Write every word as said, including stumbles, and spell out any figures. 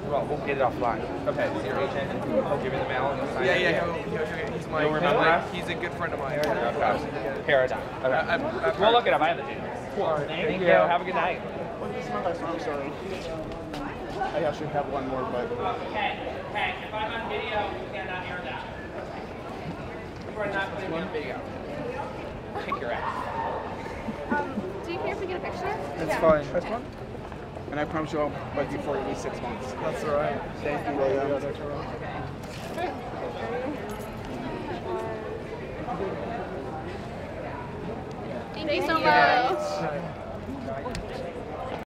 Well, we'll get it offline. Okay, so your agent, and he'll give you the mail and you'll sign Yeah, it? yeah, he'll, he'll, he'll, he's my, You'll remember us? he's a good friend of mine. Okay. Paradigm. Okay. I, I, I, We'll look it up. I have the data. Cool. All right, Thank, thank you. you. Have a good night. This is my last one, I'm sorry. I actually have one more, but... Okay, okay. If I'm on video, you cannot hear that. You are not putting me on video. Kick your ass. Um, do you care if we get a picture? That's Yeah. fine. That's fine. And I promise you I'll bug you for at least six months. That's all right. Thank you, William. Thank you so much.